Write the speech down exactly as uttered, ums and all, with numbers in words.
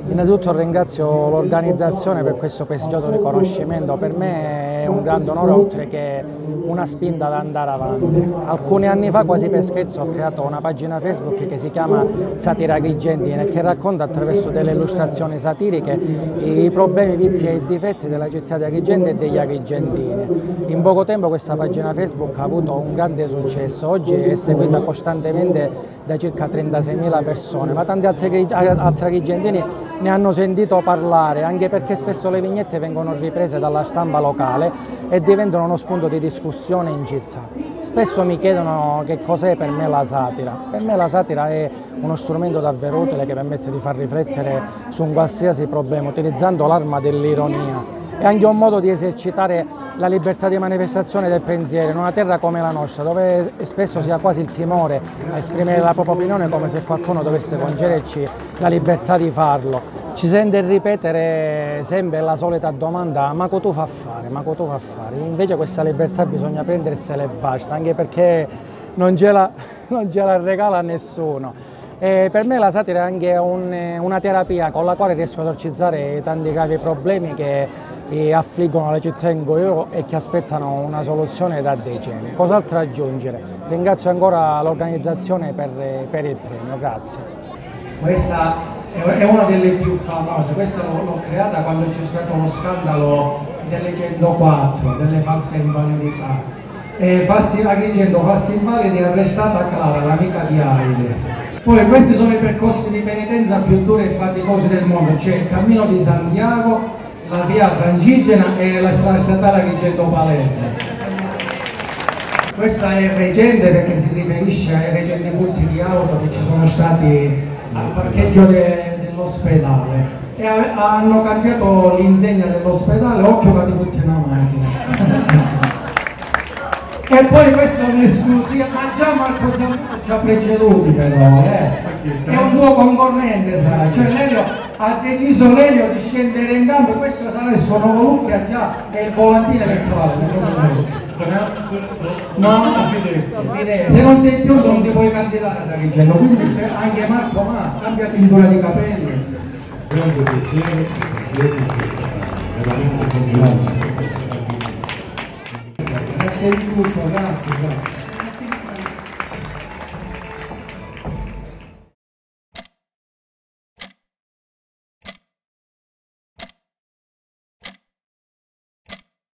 Innanzitutto ringrazio l'organizzazione per questo prestigioso riconoscimento, per me è un grande onore oltre che una spinta ad andare avanti. Alcuni anni fa, quasi per scherzo, ho creato una pagina Facebook che si chiama Satira Agrigentini e che racconta attraverso delle illustrazioni satiriche i problemi, i vizi e i difetti della città di Agrigento e degli agrigentini. In poco tempo questa pagina Facebook ha avuto un grande successo, oggi è seguita costantemente da circa trentaseimila persone, ma tanti altri, altri agrigentini ne hanno sentito parlare, anche perché spesso le vignette vengono riprese dalla stampa locale e diventano uno spunto di discussione in città. Spesso mi chiedono che cos'è per me la satira. Per me la satira è uno strumento davvero utile che permette di far riflettere su un qualsiasi problema utilizzando l'arma dell'ironia. È anche un modo di esercitare la libertà di manifestazione del pensiero in una terra come la nostra, dove spesso si ha quasi il timore a esprimere la propria opinione, come se qualcuno dovesse concederci la libertà di farlo. Ci sente ripetere sempre la solita domanda: ma cosa tu fa fare, ma cosa tu fa fare? Invece questa libertà bisogna prendersela e basta, anche perché non ce la, non ce la regala nessuno. E per me la satira è anche un, una terapia con la quale riesco a esorcizzare tanti gravi problemi che e affliggono la città in cui vivo e che aspettano una soluzione da decenni. Cos'altro aggiungere? Ringrazio ancora l'organizzazione per, per il premio, grazie. Questa è una delle più famose, questa l'ho creata quando c'è stato lo scandalo delle centoquattro, delle false invalidità. E falsi, Agrigento, falsi invalidi, arrestata Clara, l'amica di Aide. Poi questi sono i percorsi di penitenza più duri e faticosi del mondo, cioè il cammino di Santiago, la via Francigena e la strada statale Agrigento-Palermo. Questa è recente perché si riferisce ai recenti furti di auto che ci sono stati al parcheggio de, dell'ospedale e a, hanno cambiato l'insegna dell'ospedale, occhio che ti butti una macchina. E poi questo è un'esclusiva, ma già Marco Zambuto ci ha preceduti però, eh. È un tuo concorrente, sai, cioè Lelio ha deciso Lelio di scendere in campo, questo sarà il suo nuovo look, ha già è il volantino elettorale, no, se non sei più non ti puoi candidare ad Agrigento, quindi se anche Marco ma cambia tintura di capelli. Grande piacere, veramente grazie. Grazie di tutto, grazie, grazie.